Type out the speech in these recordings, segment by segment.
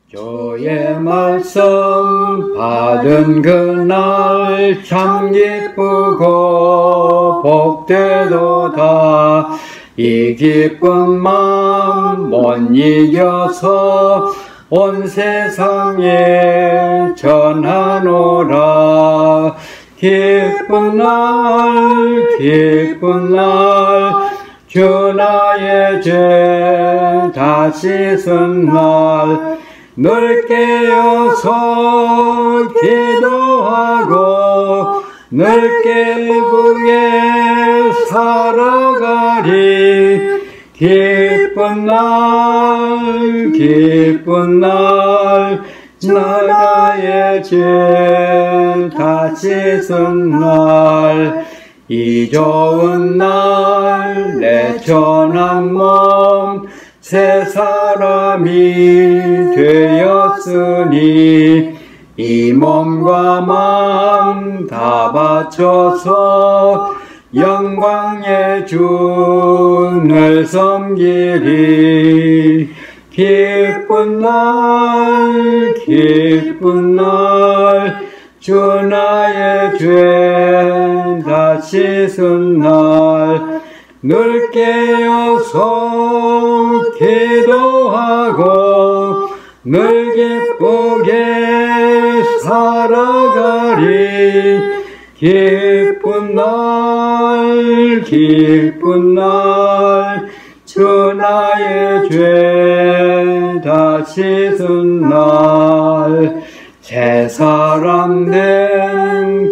주의 말씀 받은 그날 참 기쁘고 복되도다. 이 기쁜 마음 못 이겨서 온 세상에 전하노라. 기쁜 날 기쁜 날 주 나의 죄 다 씻은 날 늘 깨어서 기도하고 늘 깨우게 살아가리. 기쁜 날 기쁜 날 나의 죄 다 씻은 날 이 좋은 날 내 천한 몸 새 사람이 되었으니 이 몸과 마음 다 바쳐서 영광의 주를 섬기리. 기쁜 날 기쁜 날 주 나의 죄 다 씻은 날 늘 깨어서 기도하고 늘 기쁘게 살아가리. 기쁜 날 기쁜 날 주 나의 죄 다 씻은 날 새 사람 된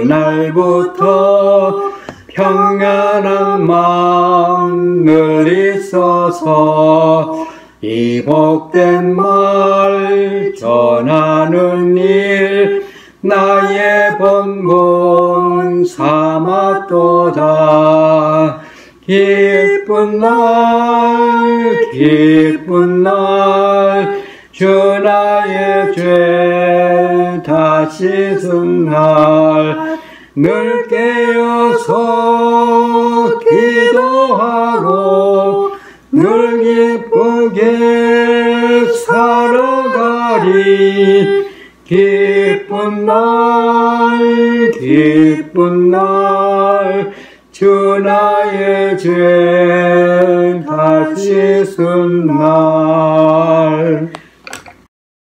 그날부터 평안한 마음 늘 있어서 이 복된 말 전하는 일 나의 본분 삼았도다. 기쁜 날 기쁜 날 주 나의 죄 다 씻은 날 늘 깨어서 기도하고 늘 기쁘게 살아가리. 기쁜 날 기쁜 날 주 나의 죄 다 씻은 날